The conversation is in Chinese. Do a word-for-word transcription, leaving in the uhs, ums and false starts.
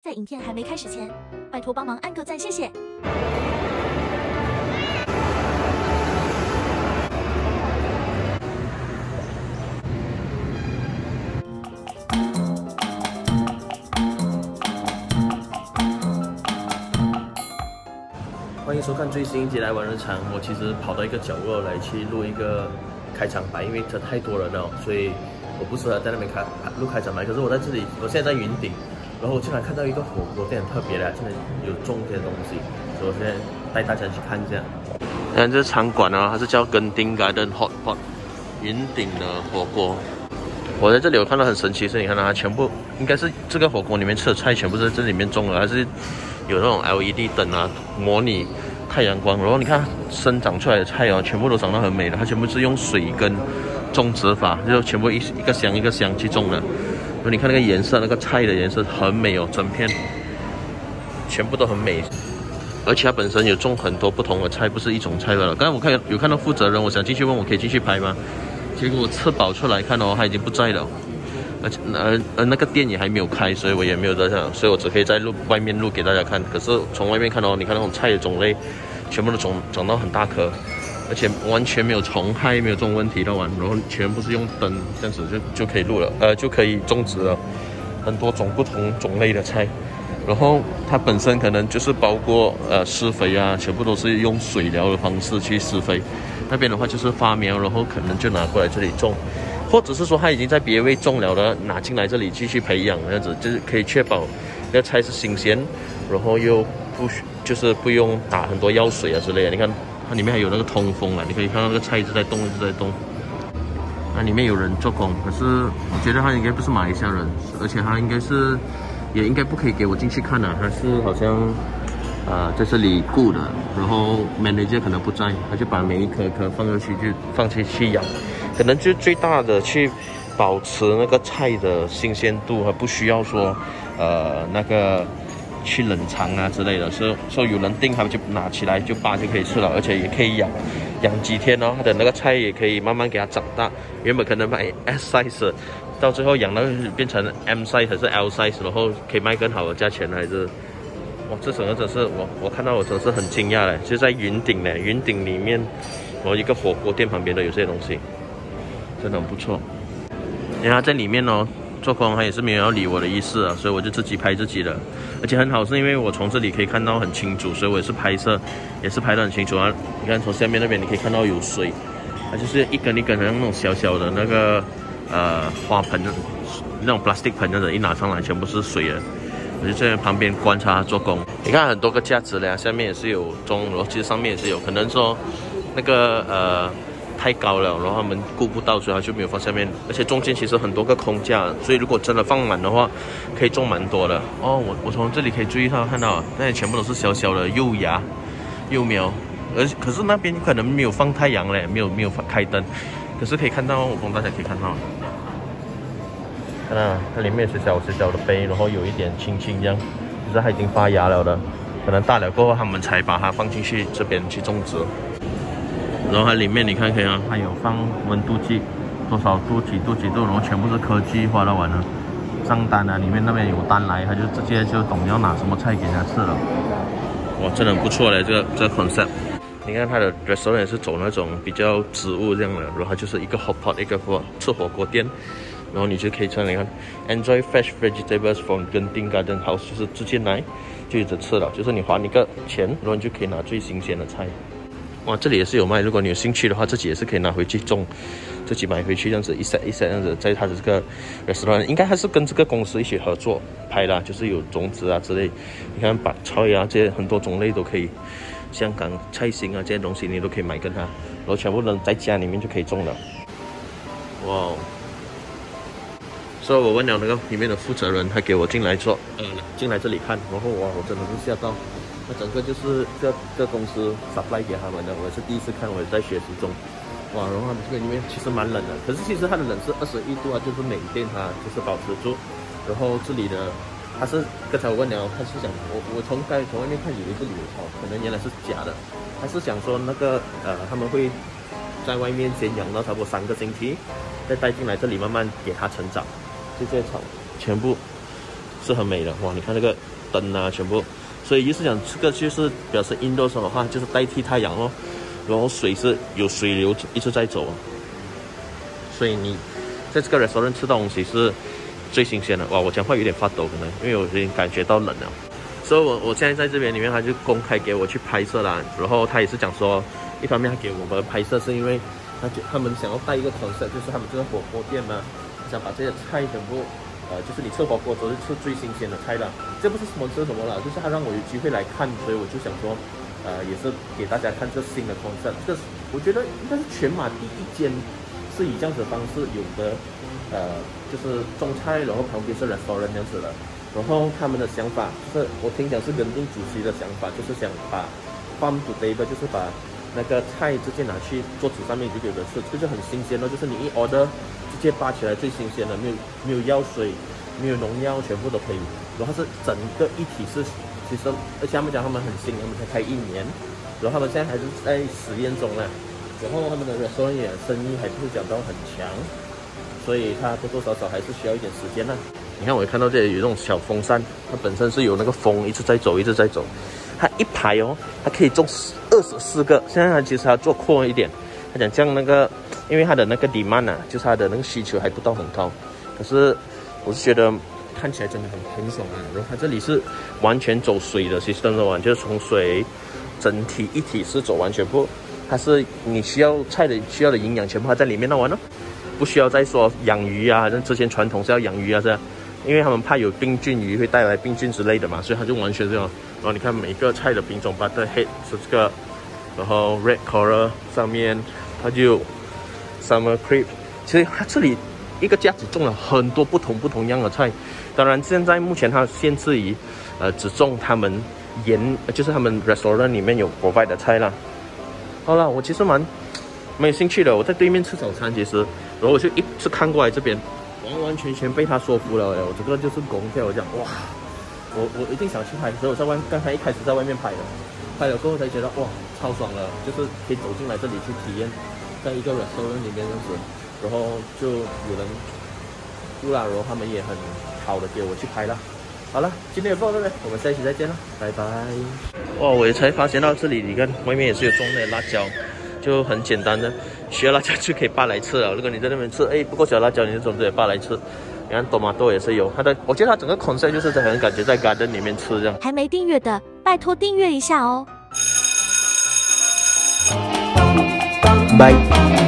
在影片还没开始前，拜托帮忙按个赞，谢谢。 欢迎收看最新一集《来玩日常》。我其实跑到一个角落来去录一个开场白，因为这太多人了，所以我不适合在那边开录开场白。可是我在这里，我现在在云顶，然后我竟然看到一个火锅店很特别的，真的有种这些东西，所以我现在带大家去看一下。看这场馆啊，它是叫根丁 Garden Hot Pot 云顶的火锅。我在这里有看到很神奇的是，你看到它全部应该是这个火锅里面吃的菜全部是在这里面种的，还是有那种 L E D 灯啊，模拟太阳光。然后你看生长出来的菜哦，全部都长得很美的，它全部是用水跟种植法，就全部一一个箱一个箱去种的。然后你看那个颜色，那个菜的颜色很美哦，整片全部都很美。而且它本身有种很多不同的菜，不是一种菜了。刚才我看有看到负责人，我想进去问我可以进去拍吗？结果我吃饱出来看哦，他已经不在了。而且呃呃那个店也还没有开，所以我也没有在上，所以我只可以在录外面录给大家看。可是从外面看哦，你看那种菜的种类，全部都长长到很大颗，而且完全没有虫害，没有这种问题的玩。然后全部是用灯这样子就就可以录了，呃就可以种植了很多种不同种类的菜。然后它本身可能就是包括呃施肥啊，全部都是用水疗的方式去施肥。那边的话就是发苗，然后可能就拿过来这里种。或者是说他已经在别位种了的，拿进来这里继续培养，这样子就是可以确保那个菜是新鲜，然后又不就是不用打很多药水啊之类的。你看它里面还有那个通风啊，你可以看到那个菜一直在动，一直在动。那里面有人做工，可是我觉得他应该不是马来西亚人，而且他应该是也应该不可以给我进去看啊，他是好像呃在这里雇的，然后 manager 可能不在，他就把每一颗颗放进去就放进去养。可能就最大的去保持那个菜的新鲜度，还不需要说，呃，那个去冷藏啊之类的。所以说有人订，他们就拿起来就扒就可以吃了，而且也可以养养几天哦。它的那个菜也可以慢慢给它长大。原本可能卖 S size， 到最后养到变成 M size 还是 L size， 然后可以卖更好的价钱，还是哇，这整个真是我我看到我真是很惊讶嘞！就在云顶呢，云顶里面，我一个火锅店旁边都有这些东西。真的很不错，因为他在里面哦做工，他也是没有要理我的意思啊，所以我就自己拍自己的，而且很好是因为我从这里可以看到很清楚，所以我也是拍摄，也是拍得很清楚啊。你看从下面那边你可以看到有水，它就是一根一根的那种小小的那个呃花盆，那种 plastic 盆，那种一拿上来全部是水的。我就在旁边观察他做工，你看很多个架子嘞，下面也是有种，然后其实上面也是有，可能说那个呃。太高了，然后他们顾不到，所以他就没有放下面。而且中间其实很多个空架，所以如果真的放满的话，可以种蛮多的。哦，我我从这里可以注意到看到，那些全部都是小小的幼芽、幼苗，而可是那边可能没有放太阳嘞，没有没有开灯，可是可以看到，我帮大家可以看到，看到它里面是小是小的杯，然后有一点青青这样，就是它已经发芽了的，可能大了过后他们才把它放进去这边去种植。然后它里面你看可以啊，它有放温度计，多少度几度几度，然后全部是科技化的完了。账单啊，里面那边有单来，他就直接就懂要拿什么菜给人家吃了。哇，真的很不错嘞，这个这个 concept。你看它的 restaurant 也是走那种比较植物这样的，然后它就是一个 hot pot， 一个吃火锅店，然后你就可以这样，你看 enjoy fresh vegetables from Genting Garden House， 就是直接来就一直吃了，就是你还一个钱，然后你就可以拿最新鲜的菜。哇，这里也是有卖，如果你有兴趣的话，自己也是可以拿回去种，自己买回去这样子一 set 一 set 这样子，在它的这个 restaurant， 应该还是跟这个公司一起合作拍的，就是有种子啊之类，你看把菜啊这些很多种类都可以，香港菜心啊这些东西你都可以买跟它，然后全部能在家里面就可以种了。哇，所以我问了那个里面的负责人，他给我进来做，呃，进来这里看，然后哇，我真的是吓到。那整个就是这这公司 supply 给他们的，我也是第一次看，我也在学习中。哇，然后他们这个里面其实蛮冷的，可是其实它的冷是二十一度啊，就是每店它就是保持住。然后这里的，他是刚才我问了，他是想我我从刚从外面看以为是柳草，可能原来是假的。他是想说那个呃他们会在外面先养到差不多三个星期，再带进来这里慢慢给它成长。这些草全部是很美的，哇！你看这个。 这个 这灯啊，全部。所以意思讲，这个就是表示 indoor 的话，就是代替太阳咯。然后水是有水流一直在走啊。所以你在这个 restaurant 吃到东西是最新鲜的。哇，我讲话有点发抖可能，因为我有点感觉到冷了。所以我我现在在这边里面，他就公开给我去拍摄啦。然后他也是讲说，一方面他给我们拍摄是因为他就他们想要带一个 concept， 就是他们这个火锅店嘛，想把这些菜全部。呃，就是你吃火锅都是吃最新鲜的菜啦，这不是什么吃什么啦，就是他让我有机会来看，所以我就想说，呃，也是给大家看这新的 concept。这是我觉得应该是全马第一间是以这样子的方式有的，呃，就是中菜，然后旁边是 restaurant 这样子的。然后他们的想法就是，我听讲是人定主席的想法，就是想把 farm to table， 就是把那个菜直接拿去桌子上面就给人吃，这就很新鲜了，就是你一 order。直接扒起来最新鲜的，没有没有药水，没有农药，全部都可以。然后它是整个一体式，其实而且他们讲他们很新，他们才开一年，然后他们现在还是在实验中呢。然后他们的 restaurant 也生意还不是讲到很强，所以它多多少少还是需要一点时间呢。你看我看到这里有这种小风扇，它本身是有那个风一直在走，一直在走。它一排哦，它可以种二十四个。现在它其实它做扩一点，他讲这样那个。因为它的那个 demand 啊，就是它的那个需求还不到很高，可是我是觉得看起来真的很很爽啊。然后它这里是完全走水的 system 的完，就是从水整体一体是走完全部，它是你需要菜的需要的营养全部它在里面那完了，不需要再说养鱼啊，像之前传统是要养鱼啊这样，因为他们怕有病菌鱼会带来病菌之类的嘛，所以它就完全这样。然后你看每个菜的品种 ，butter head 是这个，然后 red coral 上面它就。Summer creep， 其实它这里一个架子种了很多不同不同样的菜，当然现在目前它限制于，呃，只种他们盐，就是他们 restaurant 里面有 provide 的菜啦。好了，我其实蛮蛮有兴趣的，我在对面吃早餐，其实，然后我就一直看过来这边，完完全全被他说服了，我这个就是拱跳，我讲哇，我我一定想去拍，所以我在外刚才一开始在外面拍的，拍了过后才觉得哇超爽了，就是可以走进来这里去体验。在一个 restaurant 里面这样子，然后就有人住了，然后他们也很好的给我去拍了。好了，今天的报到这边，我们下一期再见了，拜拜。哇，我也才发现到这里，你看外面也是有种那辣椒，就很简单的，需要辣椒就可以扒来吃了。如果你在那边吃，哎，不够小辣椒，你就从这里扒来吃。你看 tomato 也是有，它的，我觉得它整个 concept 就是在很感觉在 garden 里面吃这样。 还没订阅的，拜托订阅一下哦。 拜。